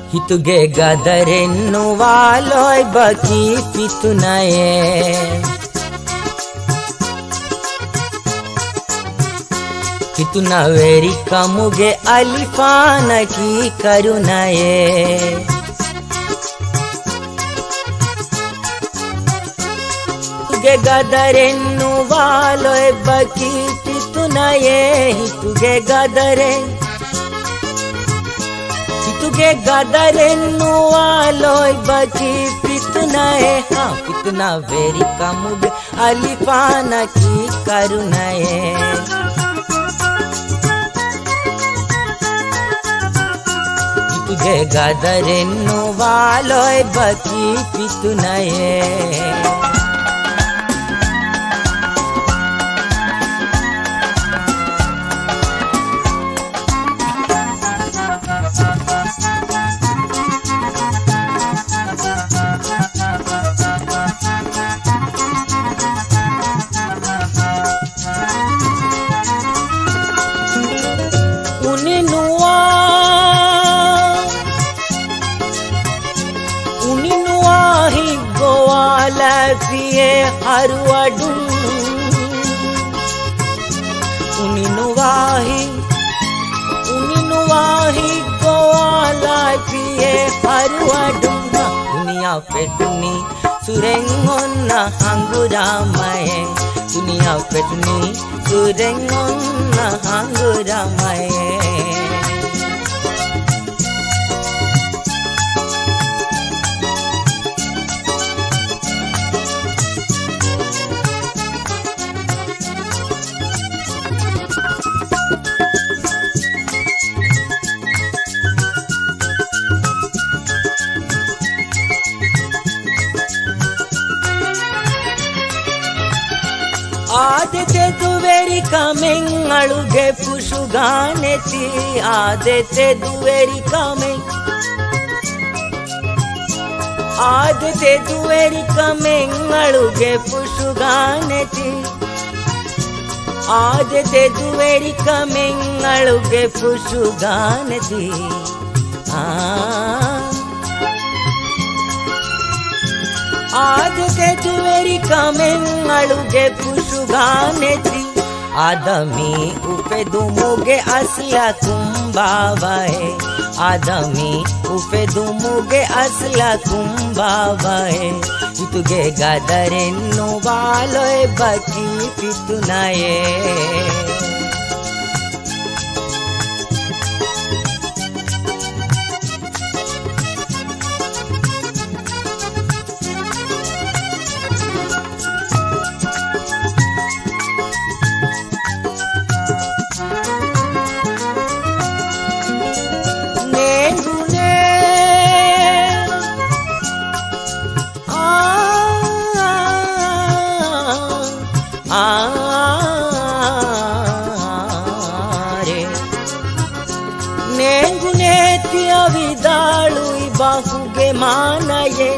ಹಿತುಗೆ ಗದರೆನ್ನುವಾಲೋಯ್ ಬಕಿ ಪಿತುನಯೇ ಕಿತುನ ವೇರಿ ಕಮುಗೆ ಅಲಿಫಾನ ಕಿ ಕರುನಯೇ ಹಿತುಗೆ ಗದರೆನ್ನುವಾಲೋಯ್ ಬಕಿ ಪಿತುನಯೇ ಹಿತುಗೆ ಗದರೆನ್ನುವಾಲೋಯ್ ಬಕಿ ಪಿತುನಯೇ ಪಿತುನ ವೇರಿ ಕಮುಗೆ ಅಲಿಫಾನ ಕಿ ಕರುನಯೇ ಹಿತುಗೆ ಗದರೆನ್ನುವಾಲೋಯ್ ಬಕಿ ಪಿತುನಯೇ Fiye haruadu uninuwahi goala fiye haruadu dunia petuni surengonna hanguramaye dunia petuni surengonna hanguramaye ಆದತೆ ದುವೆರಿ ಕಮೆಂಗಳುಗೆ ಪುಷುಗಾನೆತಿ ಆದತೆ ದುವೆರಿ ಕಮೆಂಗಳುಗೆ ಪುಷುಗಾನೆತಿ ಆದತೆ ದುವೆರಿ ಕಮೆಂಗಳುಗೆ ಪುಷುಗಾನೆತಿ ಆದತೆ ದುವೆರಿ ಕಮೆಂಗಳುಗೆ ಪುಷುಗಾನೆತಿ ಆದಮಿ ಉಪೆದುಮುಗೆ ಅಸ್ಲ ಕುಂಬಾವಯೆ ಆದಮಿ ಉಪೆದುಮುಗೆ ಅಸ್ಲ ಕುಂಬಾವಯೆ ಹಿತುಗೆ ಗದರೆನ್ನುವಾಲೋಯ್ ಬಕಿ ಪಿತುನಯೇ ನೆಂಗುನೇತಿಯ ವಿದಾಳು ಬಾಹುಗೆ ಮಾನಯೆ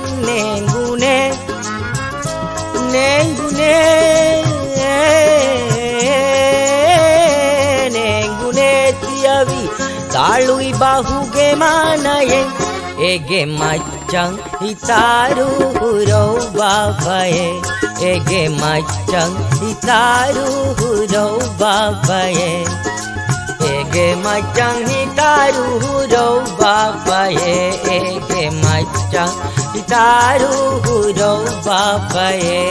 ನೆಂಗುನೇತಿಯ ವಿದಾಳು ಬಾಹುಗೆ ಮಾನಯೆ ಎಗೆ ಮಚ್ಚಂ ಹಿತಾರು ಹುರೌ ಬಾಬಯೆ ಎಗೆ ಮಚ್ಚಂ ಹಿತಾರು ಹುರೌ ಬಾಬಯೆ ಎಗೆ ಮಚ್ಚಂ ಹಿತಾರು ಹುರೌ ಬಾಬಯೆ ಎಗೆ ಮಚ್ಚಂ ಹಿತಾರು ಹುರೌ ಬಾಬಯೆ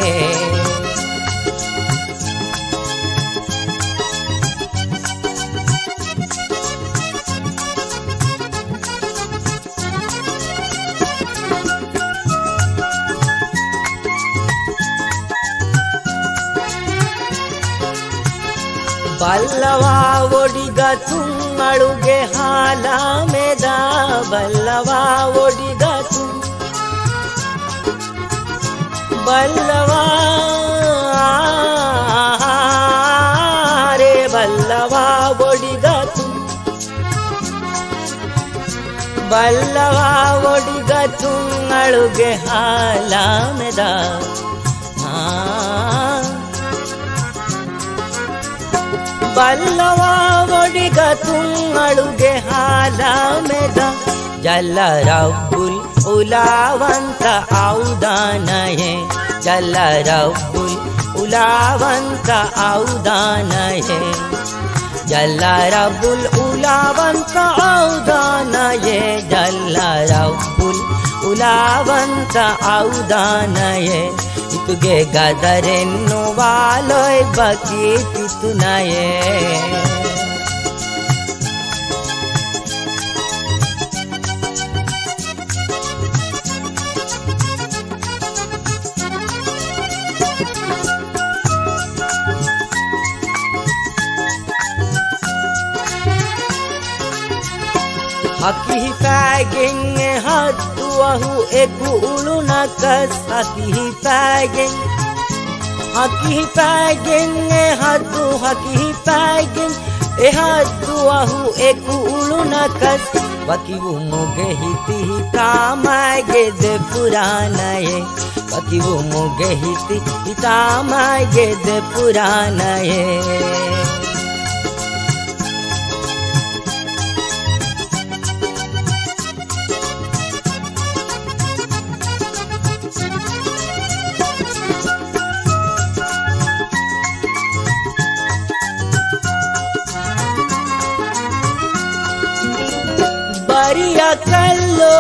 ಬಲ್ಲವಾ ಒಡಿಗ ತುಂಗಳುಗೆ ಹಾಲ ಮೇದ ಬಲ್ಲವಾ ಒಡಿಗ ಬಲ್ಲವಾ ರೇ ಬಲ್ಲವಾ ಒಡಿಗ ಬಲ್ಲವಾ ಒಡಿಗ ತುಂಗಳುಗೆ ಹಾಲ ಮೇದ ಬಲ್ಲವಾ ಒಡಿಗ ತುಂಗಳುಗೆ ಹಾಲ ಮೇದ जल्ला रब्बुल उलावंत औदानये जल्ला रब्बुल उलावंत औदानये जल्ला रब्बुल उलावंत औदानये जल्ला रब्बुल उलावंत औदानये इतुगे गदरेन्नु वालोय बकी पितुनये Haki faging hatu ahu eku ulunakas haki faging hatu haki faging hatu ahu eku ulunakas baki umuge hiti hitamage de puranaye baki umuge hiti hitamage de puranaye Bariya kallo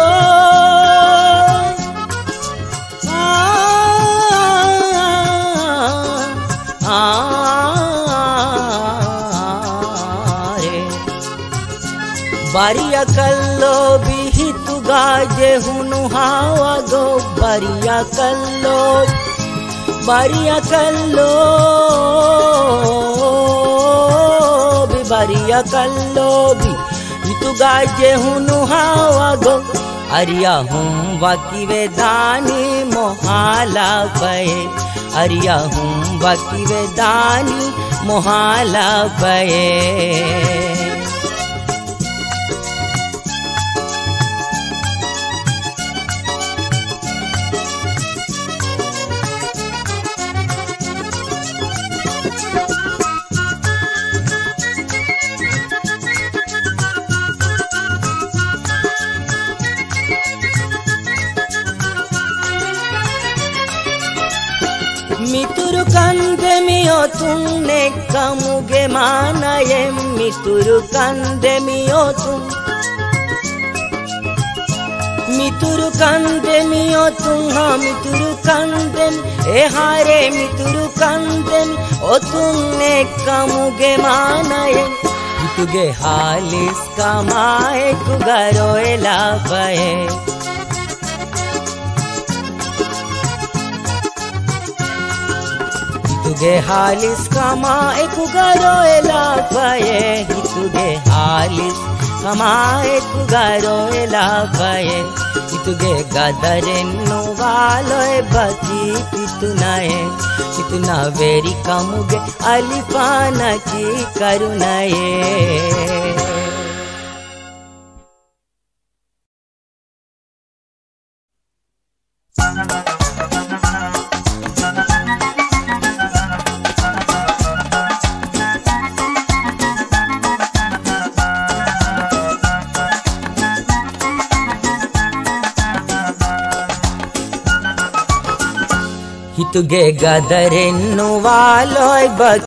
Bariya kallo bihitu gaje hunu hawa go Bariya kallo Bariya kallo bi itu gaje hunu hawa go Arya hum waki vedani mohala paye Arya hum waki vedani mohala paye मितुरु कंदे मियो तुमने कमुगे मानाये मितुरु कंदे मियो तुम मितुरु कंदे मियो तुम हाँ मितुरु कंदे ए हारे मितुरु कंदे ओ तुमने कमुगे मानाये तुगे हालिस कमाए कुगरोए लाभये तुगे हालिस कमाए कुगरोए लाभये तुगे हालिस कमाए कुगरोए लाभये तुगे गदरेन्नु वालोय बकी पितुनये इतना वेरी कमुगे अलिपाना की करुणये तुगे गदरेन्नु वालोय बकी